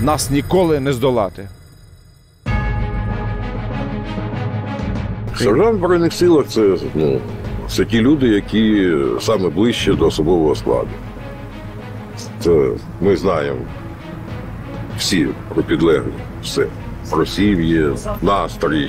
нас ніколи не здолати. Сержант в Збройних силах це ті люди, які саме ближче до особового складу. Це ми знаємо всі про підлеглих, все. Про сім'ї, настрій.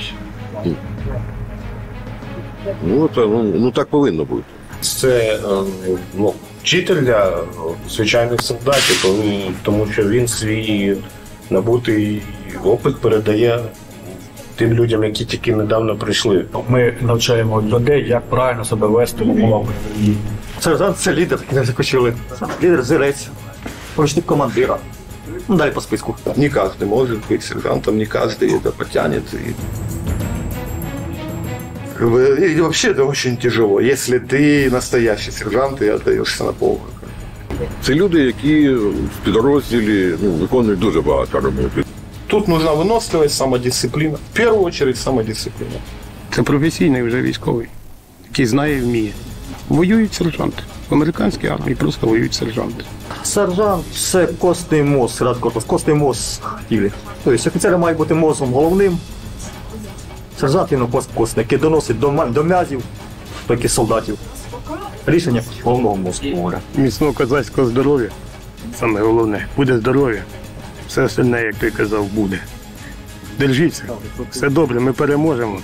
Так повинно бути. Це вчитель для звичайних солдатів, тому що він свій набутий опит передає тим людям, які тільки недавно прийшли. Ми навчаємо людей, як правильно себе вести в умовах. Сержант – це лідер, як закочили. Лідер – зірець, помічник командира. Далі по списку. Не каждый может быть сержантом, не каждый это потянет. И вообще это очень тяжело, если ты настоящий сержант и отдаешься на полную. Це люди, які в підрозділі виконують дуже багато роботи. Тут нужна виносливість, самодисципліна. В першу чергу самодисципліна. Це професійний вже військовий, який знає і вміє. Воюють сержанти. В американській армії просто воюють сержанти. Сержант – це костний мозг, костний мозг тілі. Тобто офіцер має бути мозгом головним. Сержант він костний, який доносить до м'язів, таких солдатів. Рішення головного мозку. Міцного козацького здоров'я, саме головне, буде здоров'я. Все остальне, як ти казав, буде. Держіться, все добре, ми переможемо.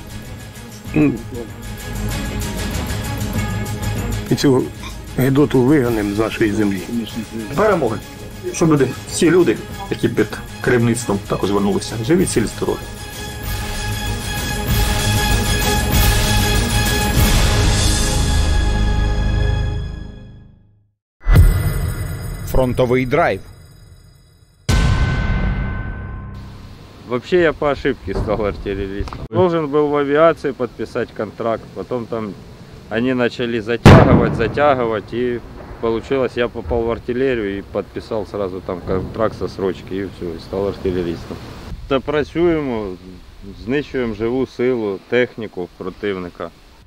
І цю гидоту виганемо з нашої землі. Перемоги. Щоб всі люди, які під керівництвом також звернулися, живі, цілі, здорові. Фронтовий драйв. Вообще я по ошибке стал артиллеристом. Должен был в авиации подписать контракт, потом там они начали затягивать, и получилось, я попал в артиллерию и подписал сразу там контракт со срочки, и все, и стал артиллеристом. Та працюємо, знищуємо живу силу, техніку противника.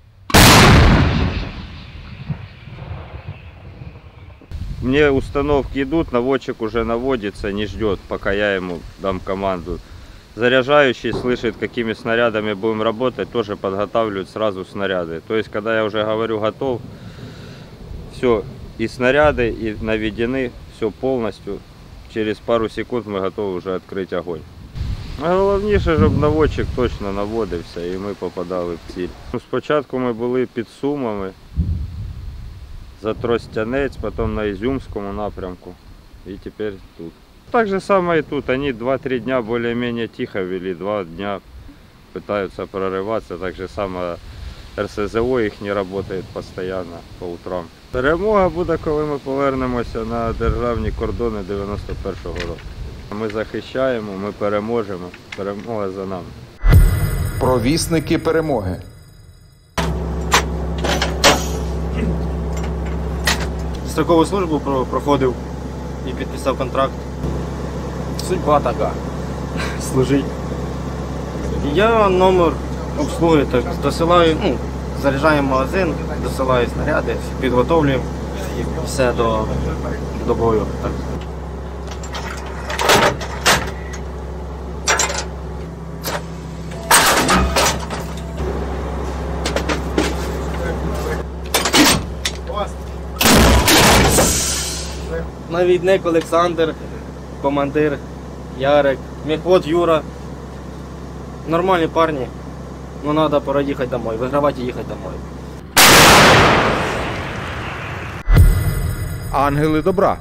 Мне установки идут, наводчик уже наводится, не ждет, пока я ему дам команду. Заряжающий слышит, какими снарядами будем работать, тоже подготавливают сразу снаряды. То есть, когда я уже говорю готов, все, и снаряды, и наведены, все полностью. Через пару секунд мы готовы уже открыть огонь. А головніше, щоб наводчик точно наводився і ми попадали в ціль. Спочатку ми були під Сумами, за Тростянець, потом на Ізюмському напрямку и теперь тут. Так же самое и тут. Они 2-3 дня более-менее тихо вели, 2 дня пытаются прорываться. Так же самое РСЗО их не работает постоянно по утрам. Перемога буде, коли ми повернемося на державні кордони 91-го року. Ми захищаємо, ми переможемо. Перемога за нами. Провісники перемоги. Строкову службу проходив і підписав контракт. Судьба така. Служить. Я номер обслуги так досилаю, заряджаю магазин, досилаю снаряди, підготовлюємо все до бою. Так. Навідник Олександр, командир Ярик, мехвод Юра. Нормальні парні, но надо пора їхати домой, вигравати і їхати домой. Ангели добра.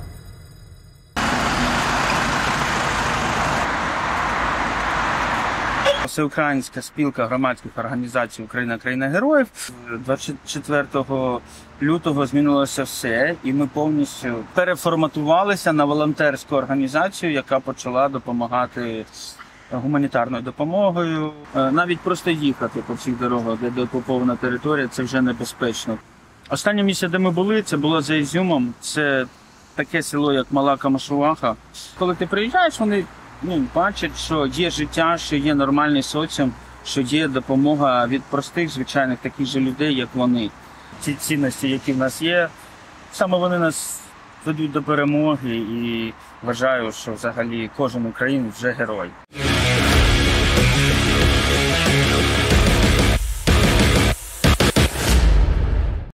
Всеукраїнська спілка громадських організацій «Україна – країна героїв». 24 лютого змінилося все, і ми повністю переформатувалися на волонтерську організацію, яка почала допомагати гуманітарною допомогою. Навіть просто їхати по всіх дорогах, де деокупована територія, це вже небезпечно. Останнє місце, де ми були, це було за Ізюмом. Це таке село, як Мала Камашуваха. Коли ти приїжджаєш, вони бачать, що є життя, що є нормальний соціум, що є допомога від простих, звичайних таких же людей, як вони. Ці цінності, які в нас є, саме вони нас ведуть до перемоги, і вважаю, що взагалі кожен українець вже герой.